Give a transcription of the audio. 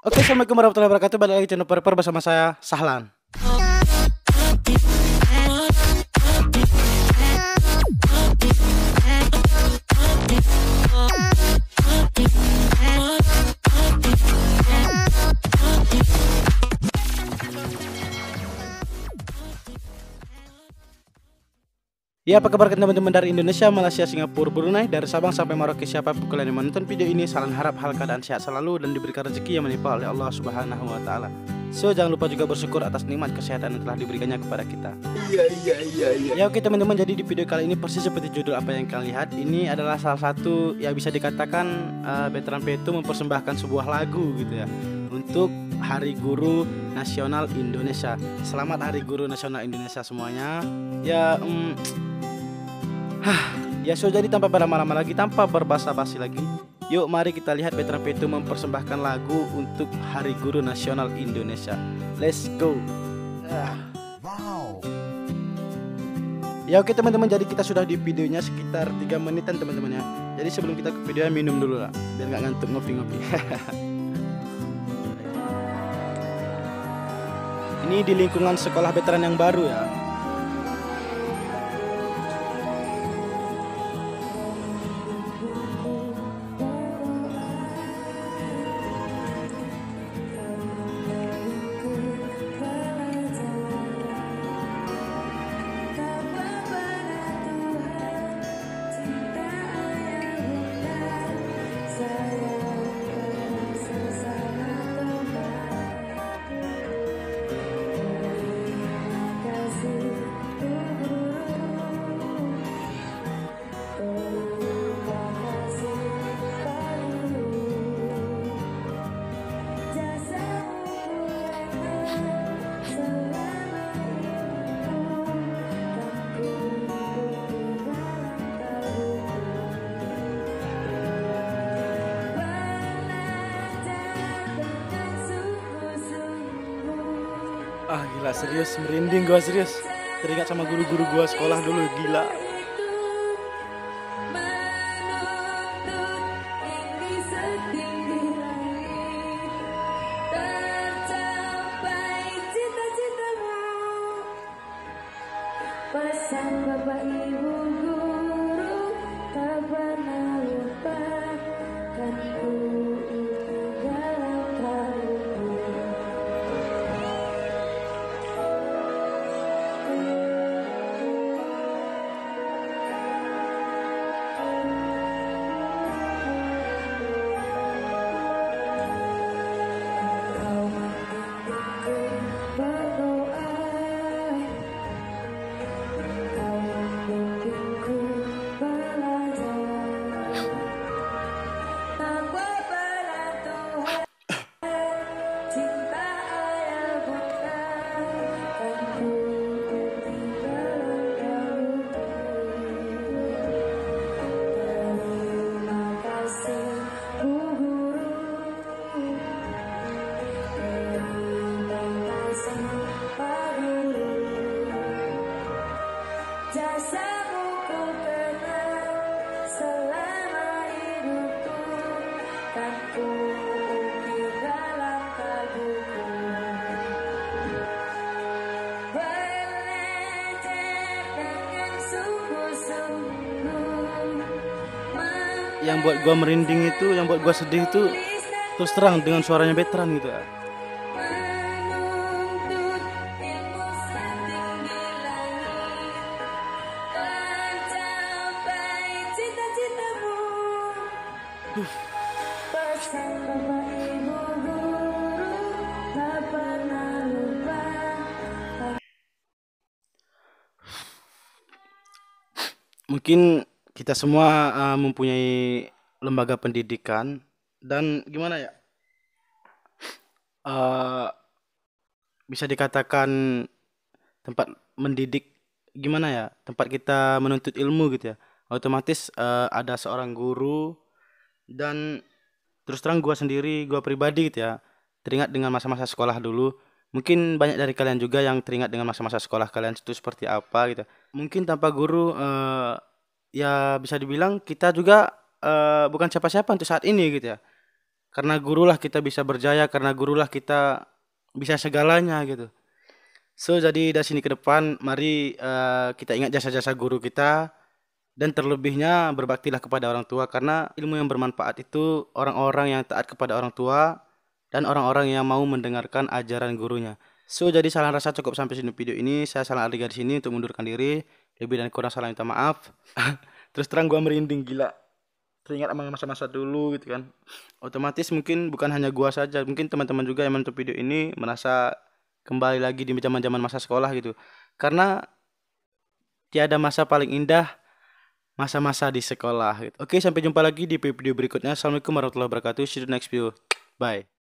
Oke, assalamualaikum warahmatullahi wabarakatuh. Balik lagi channel Perper bersama saya Sahlan. Ya, apa kabar teman-teman dari Indonesia, Malaysia, Singapura, Brunei, dari Sabang sampai Merauke, siapapun kalian yang menonton video ini, Sahlan harap hal keadaan sehat selalu dan diberikan rezeki yang menimpa oleh Allah Subhanahu wa taala. So, jangan lupa juga bersyukur atas nikmat kesehatan yang telah diberikannya kepada kita. Iya. Ya, oke teman-teman, jadi di video kali ini persis seperti judul apa yang kalian lihat, ini adalah salah satu yang bisa dikatakan Veteran P2 mempersembahkan sebuah lagu gitu ya untuk Hari Guru Nasional Indonesia. Selamat Hari Guru Nasional Indonesia semuanya. Ya, ya, so jadi tanpa berlama-lama lagi, tanpa berbasa-basi lagi, yuk mari kita lihat Veteran P2 mempersembahkan lagu untuk Hari Guru Nasional Indonesia. Let's go. Wow. Ya oke teman-teman, jadi kita sudah di videonya sekitar 3 menitan teman-teman ya. Jadi sebelum kita ke videonya, minum dulu lah biar nggak ngantuk ngopi-ngopi. Ini di lingkungan sekolah veteran yang baru ya. Ah gila, serius merinding gua, serius. Teringat sama guru-guru gua sekolah dulu, gila. Pesan Bapak Ibu guru tak pernah lupakanku dalam kalbu. Kau membimbingku berdoa, kau membimbingku belajar, tanpa pada Tuhan cinta ayah bunda kan ku tinggalkan terima kasih Bu Guru, terima kasih Pak Guru, jasamu ku kenang selama hidupku, kan ku ukir dalam kalbuku. Belajar dengan sungguh-sungguh, Yang buat gua merinding itu, yang buat gua sedih itu, terus terang dengan suaranya veteran gitu ya. menuntut ilmu setinggi langit, mencapai cita-citamu. Pesan Bapak Ibu guru tak pernah lupa. Mungkin kita semua mempunyai lembaga pendidikan dan gimana ya? eh, Bisa dikatakan tempat mendidik, gimana ya? Tempat kita menuntut ilmu gitu ya. Otomatis ada seorang guru, dan terus terang gua sendiri, gua pribadi gitu ya, teringat dengan masa-masa sekolah dulu. Mungkin banyak dari kalian juga yang teringat dengan masa-masa sekolah kalian itu seperti apa gitu. Mungkin tanpa guru ya bisa dibilang kita juga bukan siapa-siapa untuk saat ini gitu ya. Karena gurulah kita bisa berjaya, karena gurulah kita bisa segalanya gitu. So jadi dari sini ke depan mari kita ingat jasa-jasa guru kita dan terlebihnya berbaktilah kepada orang tua karena ilmu yang bermanfaat itu orang-orang yang taat kepada orang tua dan orang-orang yang mau mendengarkan ajaran gurunya. So jadi saran rasa cukup sampai sini video ini. Saya Salah Ardiga di sini untuk mundurkan diri. Lebih dan kurang salah minta maaf. Terus terang gua merinding gila. Teringat sama masa-masa dulu gitu kan. Otomatis mungkin bukan hanya gua saja, mungkin teman-teman juga yang menonton video ini merasa kembali lagi di zaman-zaman masa sekolah gitu. Karena tiada masa paling indah masa-masa di sekolah gitu. Oke, sampai jumpa lagi di video berikutnya. Assalamualaikum warahmatullahi wabarakatuh. See you next video. Bye.